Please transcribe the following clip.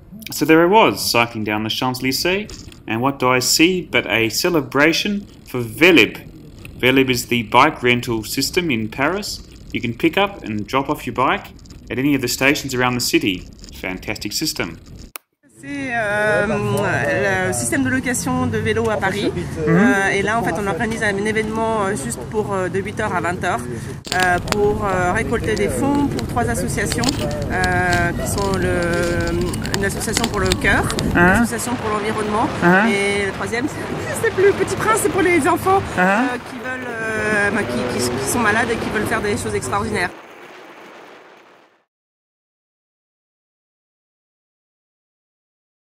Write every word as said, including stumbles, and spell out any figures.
So there I was, cycling down the Champs-Élysées, and what do I see but a celebration for Velib. Velib is the bike rental system in Paris. You can pick up and drop off your bike at any of the stations around the city. Fantastic system. C'est euh, le système de location de vélo à Paris. Mm-hmm. euh, et là en fait on organise un événement euh, juste pour euh, de huit heures à vingt heures euh, pour euh, récolter des fonds pour trois associations euh, qui sont le, une association pour le cœur, uh-huh. une association pour l'environnement uh-huh. et le troisième c'est le Petit Prince, c'est pour les enfants uh-huh. euh, qui, veulent, euh, bah, qui, qui, qui sont malades et qui veulent faire des choses extraordinaires.